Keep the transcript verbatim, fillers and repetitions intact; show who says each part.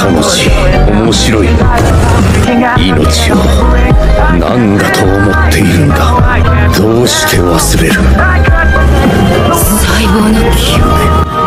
Speaker 1: 楽しい、面白い。命を何だと思っているんだ。どうして忘れる。
Speaker 2: 細胞の記憶。